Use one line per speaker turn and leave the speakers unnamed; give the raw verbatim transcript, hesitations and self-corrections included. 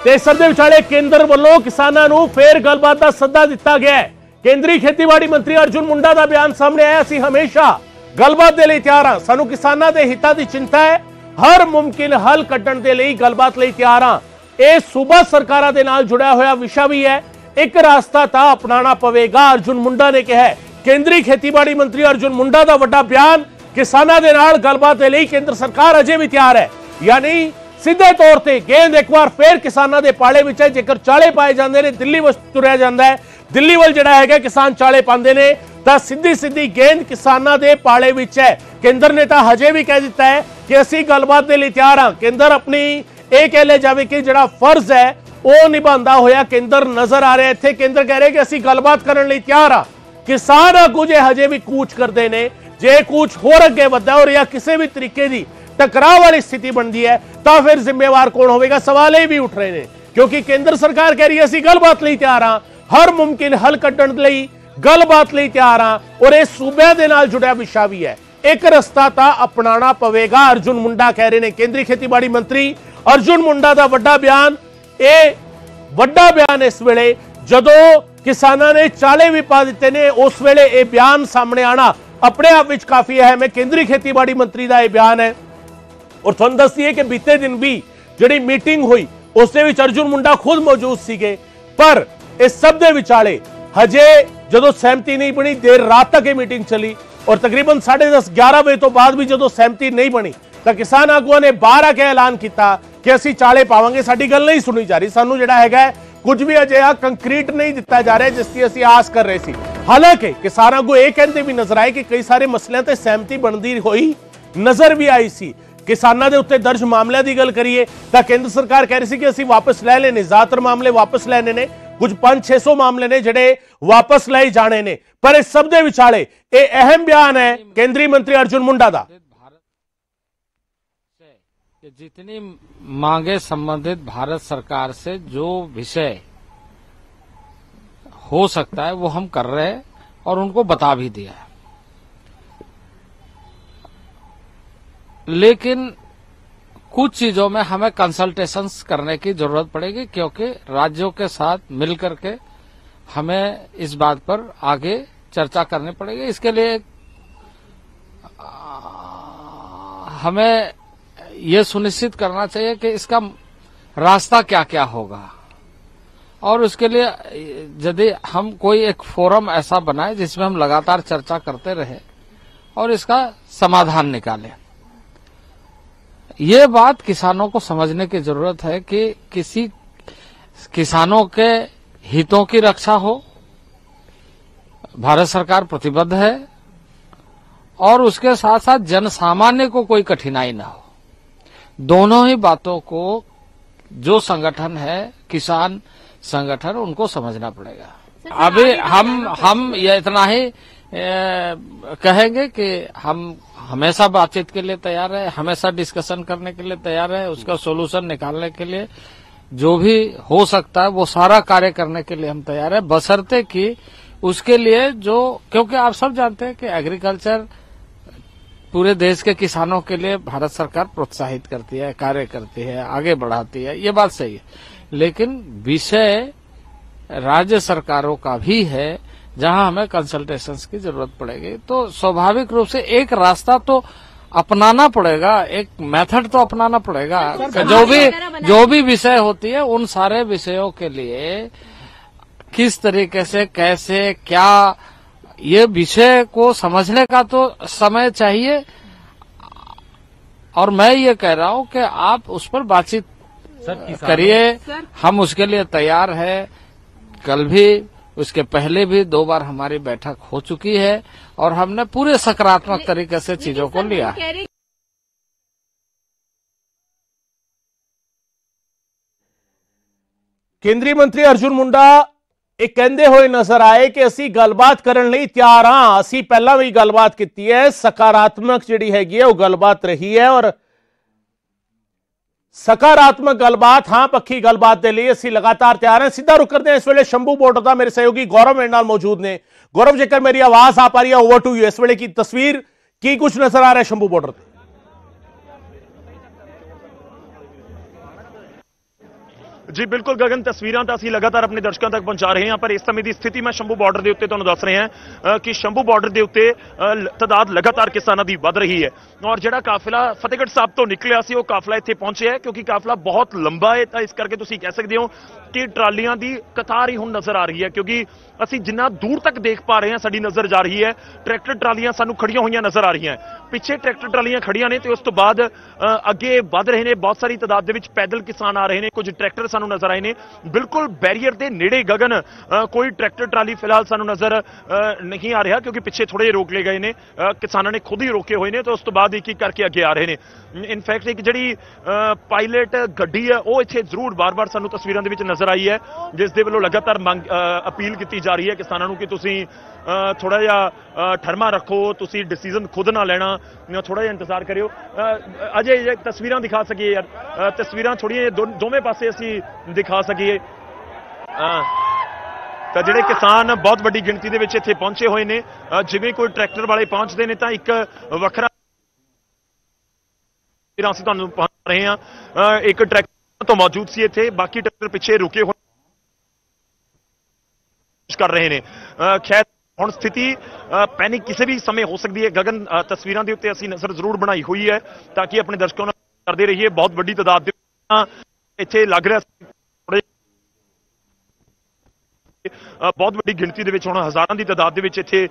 ਤੇ ਇਸ ਦੇ ਵਿਚਾਲੇ ਕੇਂਦਰ ਵੱਲੋਂ ਕਿਸਾਨਾਂ ਨੂੰ ਫੇਰ ਗੱਲਬਾਤ ਦਾ ਸੱਦਾ ਦਿੱਤਾ ਗਿਆ ਹੈ। ਕੇਂਦਰੀ ਖੇਤੀਬਾੜੀ ਮੰਤਰੀ ਅਰਜੁਨ ਮੁੰਡਾ ਦਾ ਬਿਆਨ ਸਾਹਮਣੇ ਆਇਆ, ਅਸੀਂ ਹਮੇਸ਼ਾ ਗੱਲਬਾਤ ਦੇ ਲਈ ਤਿਆਰ ਹਾਂ, ਸਾਨੂੰ ਕਿਸਾਨਾਂ ਦੇ ਹਿੱਤਾਂ ਦੀ ਚਿੰਤਾ ਹੈ, ਹਰ ਮੁਮਕਿਨ ਹੱਲ ਕੱਢਣ ਦੇ ਲਈ ਗੱਲਬਾਤ ਲਈ ਤਿਆਰ ਹਾਂ। ਇਹ ਸੂਬਾ ਸਰਕਾਰਾਂ ਦੇ ਨਾਲ ਜੁੜਿਆ ਹੋਇਆ ਵਿਸ਼ਾ ਵੀ ਹੈ। ਇੱਕ ਰਸਤਾ ਤਾਂ ਅਪਣਾਉਣਾ ਪਵੇਗਾ, ਅਰਜੁਨ ਮੁੰਡਾ ਨੇ ਕਿਹਾ। ਕੇਂਦਰੀ ਖੇਤੀਬਾੜੀ ਮੰਤਰੀ ਅਰਜੁਨ ਮੁੰਡਾ ਦਾ ਵੱਡਾ ਬਿਆਨ, ਕਿਸਾਨਾਂ ਦੇ ਨਾਲ ਗੱਲਬਾਤ ਦੇ ਲਈ ਕੇਂਦਰ ਸਰਕਾਰ ਅਜੇ ਵੀ ਤਿਆਰ ਹੈ। ਯਾਨੀ ਸਿੱਧੇ ਤੌਰ ਤੇ ਗੇਂਦ ਇੱਕ ਵਾਰ ਫੇਰ ਕਿਸਾਨਾਂ ਦੇ ਪਾਲੇ ਵਿੱਚ ਹੈ। ਜੇਕਰ ਚਾਲੇ ਪਾਏ ਜਾਂਦੇ ਨੇ, ਦਿੱਲੀ ਵੱਲ ਤੁਰਿਆ ਜਾਂਦਾ ਹੈ, ਦਿੱਲੀ ਵੱਲ ਜਿਹੜਾ ਹੈਗਾ ਕਿਸਾਨ ਚਾਲੇ ਪਾਉਂਦੇ ਨੇ, ਤਾਂ ਸਿੱਧੀ ਸਿੱਧੀ ਗੇਂਦ ਕਿਸਾਨਾਂ ਦੇ ਪਾਲੇ ਵਿੱਚ ਹੈ। ਕੇਂਦਰ ਨੇ ਤਾਂ ਹਜੇ ਵੀ ਕਹਿ ਦਿੱਤਾ ਹੈ ਕਿ ਅਸੀਂ ਗੱਲਬਾਤ ਦੇ ਲਈ ਤਿਆਰ ਹਾਂ। ਕੇਂਦਰ ਆਪਣੀ ਇਹ ਕਹਿ ਲੈ ਜਾਵੇ ਕਿ ਜਿਹੜਾ ਫਰਜ਼ ਹੈ ਉਹ ਨਿਭਾਉਂਦਾ ਹੋਇਆ ਕੇਂਦਰ ਨਜ਼ਰ ਆ ਰਿਹਾ। ਇੱਥੇ ਕੇਂਦਰ ਕਹਿ ਰਿਹਾ ਕਿ ਅਸੀਂ ਗੱਲਬਾਤ ਕਰਨ ਲਈ ਤਿਆਰ ਹਾਂ। ਕਿਸਾਨ ਆਗੂ ਜੇ ਹਜੇ ਵੀ ਕੂਚ ਕਰਦੇ ਨੇ, ਜੇ ਕੂਚ ਹੋਰ ਅੱਗੇ ਵੱਧਦਾ ਔਰ ਜਾਂ ਕਿਸੇ ਵੀ ਤਰੀਕੇ ਦੀ ਟਕਰਾਅ ਵਾਲੀ ਸਥਿਤੀ ਬਣਦੀ ਹੈ, ਤਾਂ ਫਿਰ ਜ਼ਿੰਮੇਵਾਰ ਕੌਣ ਹੋਵੇਗਾ? ਸਵਾਲ ਇਹ ਵੀ ਉੱਠ ਰਹੇ ਨੇ, ਕਿਉਂਕਿ ਕੇਂਦਰ ਸਰਕਾਰ ਕਹਿ ਰਹੀ ਹੈ ਅਸੀਂ ਗੱਲਬਾਤ ਲਈ ਤਿਆਰ ਹਾਂ, ਹਰ ਮੁਮਕਿਨ ਹੱਲ ਕੱਢਣ ਲਈ ਗੱਲਬਾਤ ਲਈ ਤਿਆਰ ਹਾਂ। ਔਰ ਇਹ ਸੂਬਿਆਂ ਦੇ ਨਾਲ ਜੁੜਿਆ ਵਿਸ਼ਾ ਵੀ ਹੈ। ਇੱਕ ਰਸਤਾ ਤਾਂ ਅਪਣਾਉਣਾ ਪਵੇਗਾ, ਅਰਜੁਨ ਮੁੰਡਾ ਕਹਿ ਰਹੇ ਨੇ। ਕੇਂਦਰੀ ਖੇਤੀਬਾੜੀ ਮੰਤਰੀ ਅਰਜੁਨ ਮੁੰਡਾ ਦਾ ਵੱਡਾ ਬਿਆਨ, ਇਹ ਵੱਡਾ ਬਿਆਨ ਇਸ ਵੇਲੇ ਜਦੋਂ ਕਿਸਾਨਾਂ ਨੇ ਚਾਲੇ ਵੀ ਪਾ ਦਿੱਤੇ ਨੇ, ਉਸ ਵੇਲੇ ਇਹ ਬਿਆਨ ਸਾਹਮਣੇ ਆਣਾ ਆਪਣੇ ਆਪ ਵਿੱਚ ਕਾਫੀ ਅਹਿਮ ਹੈ। ਕੇਂਦਰੀ ਖੇਤੀਬਾੜੀ ਮੰਤਰੀ ਦਾ ਇਹ ਬਿਆਨ ਹੈ। ਔਰ ਤੁਹਾਨੂੰ ਦੱਸ ਦਈਏ ਕਿ ਬੀਤੇ ਦਿਨ ਵੀ ਜਿਹੜੀ ਮੀਟਿੰਗ ਹੋਈ ਉਸ ਦੇ ਵਿੱਚ ਅਰਜੁਨ ਮੁੰਡਾ ਖੁਦ ਮੌਜੂਦ ਸੀਗੇ, ਪਰ ਇਸ ਸਭ ਦੇ ਵਿਚਾਲੇ ਹਜੇ ਜਦੋਂ ਸਹਿਮਤੀ ਨਹੀਂ ਬਣੀ, ਦੇਰ ਰਾਤ ਤੱਕ ਇਹ ਮੀਟਿੰਗ ਚਲੀ ਔਰ ਤਕਰੀਬਨ ਸਾਢੇ ਦਸ ਗਿਆਰਾਂ ਵਜੇ ਤੋਂ ਬਾਅਦ ਵੀ ਜਦੋਂ ਸਹਿਮਤੀ ਨਹੀਂ ਬਣੀ ਤਾਂ ਕਿਸਾਨ ਆਗੂਆਂ ਨੇ ਬਾਹਰ ਆ ਕੇ ਐਲਾਨ ਕੀਤਾ ਕਿ ਅਸੀਂ ਚਾਲੇ ਪਾਵਾਂਗੇ, ਸਾਡੀ ਗੱਲ ਨਹੀਂ ਸੁਣੀ ਜਾ ਰਹੀ, ਸਾਨੂੰ ਜਿਹੜਾ ਹੈਗਾ ਕੁਝ ਵੀ ਅਜਿਹਾ ਕੰਕਰੀਟ ਨਹੀਂ ਦਿੱਤਾ ਜਾ ਰਿਹਾ ਜਿਸ ਦੀ ਅਸੀਂ ਆਸ ਕਰ ਰਹੇ ਸੀ। ਹਾਲਾਂਕਿ ਕਿਸਾਨ ਆਗੂ ਇਹ ਕਹਿੰਦੇ ਵੀ ਨਜ਼ਰ ਆਏ ਕਿ ਕਈ ਸਾਰੇ ਮਸਲਿਆਂ ਤੇ ਸਹਿਮਤੀ ਬਣਦੀ ਹੋਈ ਨਜ਼ਰ ਵੀ ਆਈ ਸੀ। ਕਿਸਾਨਾਂ ਦੇ ਉੱਤੇ ਦਰਜ ਮਾਮਲਿਆਂ ਦੀ ਗੱਲ ਕਰੀਏ ਤਾਂ ਕੇਂਦਰ ਸਰਕਾਰ ਕਹਿ ਰਹੀ ਸੀ ਕਿ ਅਸੀਂ ਵਾਪਸ ਲੈ ਲੈਣੇ, ਜ਼ਿਆਦਾਤਰ ਮਾਮਲੇ ਵਾਪਸ ਲੈਣੇ ਨੇ, ਕੁਝ ਪੰਜ ਛੇ ਸੌ ਮਾਮਲੇ ਨੇ ਜਿਹੜੇ ਵਾਪਸ ਲਏ ਜਾਣੇ ਨੇ। ਪਰ ਇਸ ਸਭ ਦੇ ਵਿਚਾਲੇ ਇਹ ਅਹਿਮ ਬਿਆਨ ਹੈ केंद्रीय मंत्री अर्जुन मुंडा दा,
जितनी मांगे संबंधित भारत सरकार से जो विषय हो सकता है वो हम कर रहे हैं और उनको बता भी दिया है। लेकिन कुछ चीजों में हमें कंसल्टेशंस करने की जरूरत पड़ेगी, क्योंकि राज्यों के साथ मिलकर के हमें इस बात पर आगे चर्चा करनी पड़ेगी। इसके लिए हमें ये सुनिश्चित करना चाहिए कि इसका रास्ता क्या क्या होगा, और उसके लिए यदि हम कोई एक फोरम ऐसा बनाए जिसमें हम लगातार चर्चा करते रहे और इसका समाधान निकालें। ये बात किसानों को समझने की जरूरत है कि किसी किसानों के हितों की रक्षा हो, भारत सरकार प्रतिबद्ध है, और उसके साथ साथ जनसामान्य को कोई कठिनाई ना हो। दोनों ही बातों को जो संगठन है, किसान संगठन, उनको समझना पड़ेगा। अभी हम हम ये इतना ही ए, कहेंगे कि हम हमेशा बातचीत के लिए तैयार है, हमेशा डिस्कशन करने के लिए तैयार है, उसका सोल्यूशन निकालने के लिए जो भी हो सकता है वो सारा कार्य करने के लिए हम तैयार है, बशर्ते कि उसके लिए जो, क्योंकि आप सब जानते हैं कि एग्रीकल्चर पूरे देश के किसानों के लिए भारत सरकार प्रोत्साहित करती है, कार्य करती है, आगे बढ़ाती है, ये बात सही है। लेकिन विषय राज्य सरकारों का भी है जहां हमें कंसल्टेशंस की जरूरत पड़ेगी। तो स्वाभाविक रूप से एक रास्ता तो अपनाना पड़ेगा, एक मेथड तो अपनाना पड़ेगा। जो भी जो भी विषय होती है उन सारे विषयों के लिए किस तरीके से, कैसे, क्या, ये विषय को समझने का तो समय चाहिए। और मैं ये कह रहा हूं कि आप उस पर बातचीत करिए, हम उसके लिए तैयार है। कल भी, उसके पहले भी दो बार हमारी बैठक हो चुकी है और हमने पूरे सकारात्मक तरीके से चीजों को लिया है।
केंद्रीय मंत्री अर्जुन मुंडा ਇਹ ਕਹਿੰਦੇ ਹੋਏ ਨਜ਼ਰ ਆਏ ਕਿ ਅਸੀਂ ਗੱਲਬਾਤ ਕਰਨ ਲਈ ਤਿਆਰ ਹਾਂ, ਅਸੀਂ ਪਹਿਲਾਂ ਵੀ ਗੱਲਬਾਤ ਕੀਤੀ ਹੈ, ਸਕਾਰਾਤਮਕ ਜਿਹੜੀ ਹੈਗੀ ਹੈ ਉਹ ਗੱਲਬਾਤ ਰਹੀ ਹੈ, ਔਰ ਸਕਾਰਾਤਮਕ ਗੱਲਬਾਤ, ਹਾਂ ਪੱਖੀ ਗੱਲਬਾਤ ਦੇ ਲਈ ਅਸੀਂ ਲਗਾਤਾਰ ਤਿਆਰ ਹਾਂ। ਸਿੱਧਾ ਰੁਕ ਕਰਦੇ ਹਾਂ ਇਸ ਵੇਲੇ ਸ਼ੰਭੂ ਬਾਰਡਰ ਦਾ, ਮੇਰੇ ਸਹਿਯੋਗੀ ਗੌਰਵ ਮੇਰੇ ਨਾਲ ਮੌਜੂਦ ਨੇ। ਗੌਰਵ, ਜੇਕਰ ਮੇਰੀ ਆਵਾਜ਼ ਆ ਪਾ ਰਹੀ ਹੈ, ਓਵਰ ਟੂ ਯੂ। ਇਸ ਵੇਲੇ ਕੀ ਤਸਵੀਰ, ਕੀ ਕੁਝ ਨਜ਼ਰ ਆ ਰਿਹਾ ਸ਼ੰਭੂ ਬਾਰਡਰ ਤੇ?
ਜੀ ਬਿਲਕੁਲ ਗਗਨ, ਤਸਵੀਰਾਂ ਤਾਂ ਅਸੀਂ ਲਗਾਤਾਰ ਆਪਣੇ ਦਰਸ਼ਕਾਂ ਤੱਕ ਪਹੁੰਚਾ ਰਹੇ ਹਾਂ, ਪਰ ਇਸ ਸਮੇਂ ਦੀ ਸਥਿਤੀ ਮੈਂ ਸ਼ੰਭੂ ਬਾਰਡਰ ਦੇ ਉੱਤੇ ਤੁਹਾਨੂੰ ਦੱਸ ਰਿਹਾ ਹਾਂ ਕਿ ਸ਼ੰਭੂ ਬਾਰਡਰ ਦੇ ਉੱਤੇ ਤਾਦਾਦ ਲਗਾਤਾਰ ਕਿਸਾਨਾਂ ਦੀ ਵੱਧ ਰਹੀ ਹੈ ਔਰ ਜਿਹੜਾ ਕਾਫਿਲਾ ਫਤਿਹਗੜ੍ਹ ਸਾਹਿਬ ਤੋਂ ਨਿਕਲਿਆ ਸੀ ਉਹ ਕਾਫਿਲਾ ਇੱਥੇ ਪਹੁੰਚਿਆ ਹੈ ਕਿਉਂਕਿ ਕਾਫਿਲਾ ਬਹੁਤ ਲੰਬਾ ਹੈ, ਤਾਂ ਇਸ ਕਰਕੇ ਤੁਸੀਂ ਕਹਿ ਸਕਦੇ ਹੋ ਕਿ ਟਰਾਲੀਆਂ ਦੀ ਕਤਾਰ ਹੀ ਹੁਣ ਨਜ਼ਰ ਆ ਰਹੀ ਹੈ ਕਿਉਂਕਿ ਅਸੀਂ ਜਿੰਨਾ ਦੂਰ ਤੱਕ ਦੇਖ ਪਾ ਰਹੇ ਹਾਂ ਸਾਡੀ ਨਜ਼ਰ ਜਾ ਰਹੀ ਹੈ ਟਰੈਕਟਰ ਟਰਾਲੀਆਂ ਸਾਨੂੰ ਖੜੀਆਂ ਹੋਈਆਂ ਨਜ਼ਰ ਆ ਰਹੀਆਂ, ਪਿੱਛੇ ਟਰੈਕਟਰ ਟਰਾਲੀਆਂ ਖੜੀਆਂ ਨੇ ਤੇ ਉਸ ਤੋਂ ਬਾਅਦ ਅੱਗੇ ਵੱਧ ਰਹੇ ਨੇ, ਬਹੁਤ ਸਾਰੀ ਤਾਦਾਦ ਦੇ ਵਿੱਚ ਪੈਦਲ ਕਿਸਾਨ ਆ ਰਹੇ ਨੇ, ਕੁਝ ਟਰੈਕਟਰ ਸਾਨੂੰ ਨਜ਼ਰ ਆਏ ਨੇ ਬਿਲਕੁਲ ਬੈਰੀਅਰ ਦੇ ਨੇੜੇ ਗਗਨ ਕੋਈ ਟਰੈਕਟਰ ਟਰਾਲੀ ਫਿਲਹਾਲ ਸਾਨੂੰ ਨਜ਼ਰ ਨਹੀਂ ਆ ਰਿਹਾ ਕਿਉਂਕਿ ਪਿੱਛੇ ਥੋੜੇ ਰੋਕ ਲਏ ਗਏ ਨੇ, ਕਿਸਾਨਾਂ ਨੇ ਖੁਦ ਹੀ ਰੋਕੇ ਹੋਏ ਨੇ ਤੇ ਉਸ ਤੋਂ ਬਾਅਦ ਇੱਕ ਇੱਕ ਕਰਕੇ ਅੱਗੇ ਆ ਰਹੇ ਨੇ। ਇਨਫੈਕਟ ਇੱਕ ਜਿਹੜੀ ਪਾਇਲਟ ਗੱਡੀ ਹੈ ਉਹ ਇੱਥੇ ਜ਼ਰੂਰ ਬਾਰ-ਬਾਰ ਸਾਨੂੰ ਤਸਵੀਰਾਂ ਦੇ ਵਿੱਚ ਨਜ਼ਰ ਆਈ ਹੈ ਜਿਸ ਦੇ ਵੱਲੋਂ ਲਗਾਤਾਰ ਮੰਗ ਅਪੀਲ ਕੀਤੀ ਜਾ ਰਹੀ ਹੈ ਕਿਸਾਨਾਂ ਨੂੰ ਕਿ ਤੁਸੀਂ ਥੋੜਾ ਜਿਹਾ ਠਰਮਾ ਰੱਖੋ, ਤੁਸੀਂ ਡਿਸੀਜਨ ਖੁਦ ਨਾ ਲੈਣਾ, ਥੋੜਾ ਜਿਹਾ ਇੰਤਜ਼ਾਰ ਕਰਿਓ। ਅਜੇ ਤਸਵੀਰਾਂ ਦਿਖਾ ਸਕੀਏ ਯਾਰ, ਤਸਵੀਰਾਂ ਥੋੜੀਆਂ ਦੋਵੇਂ ਪਾਸੇ ਅਸੀਂ ਦਿਖਾ ਸਕੀਏ ਤਾਂ ਜਿਹੜੇ ਕਿਸਾਨ ਬਹੁਤ ਵੱਡੀ ਗਿਣਤੀ ਦੇ ਵਿੱਚ ਇੱਥੇ ਪਹੁੰਚੇ ਹੋਏ ਨੇ, ਜਿਵੇਂ ਕੋਈ ਟਰੈਕਟਰ ਵਾਲੇ ਪਹੁੰਚਦੇ ਨੇ ਤਾਂ ਇੱਕ ਵੱਖਰਾ ਅਸੀਂ ਤੁਹਾਨੂੰ ਪਹੁੰਚ ਰਹੇ ਹਾਂ, ਇੱਕ ਟਰੈਕਟਰ ਤੋਂ ਮੌਜੂਦ ਸੀ ਇੱਥੇ, ਬਾਕੀ ਟਰੈਕਟਰ ਪਿੱਛੇ ਰੁਕੇ ਹੋਏ ਕਰ ਰਹੇ ਨੇ। ਖੈਰ ਹੁਣ ਸਥਿਤੀ ਪੈਨਿਕ ਕਿਸੇ ਵੀ ਸਮੇਂ ਹੋ ਸਕਦੀ ਹੈ ਗਗਨ, ਤਸਵੀਰਾਂ ਦੇ ਉੱਤੇ ਅਸੀਂ ਨਜ਼ਰ ਜ਼ਰੂਰ ਬਣਾਈ ਹੋਈ ਹੈ ਤਾਂ ਕਿ ਆਪਣੇ ਦਰਸ਼ਕਾਂ ਨੂੰ ਕਰਦੇ ਰਹੀਏ। ਬਹੁਤ ਵੱਡੀ ਤਾਦਾਦ ਦੇ ਇੱਥੇ ਲੱਗ ਰਿਹਾ ਬਹੁਤ ਵੱਡੀ ਗਿਣਤੀ ਦੇ ਵਿੱਚ ਹੁਣ ਹਜ਼ਾਰਾਂ ਦੀ ਤਾਦਾਦ ਦੇ ਵਿੱਚ ਇੱਥੇ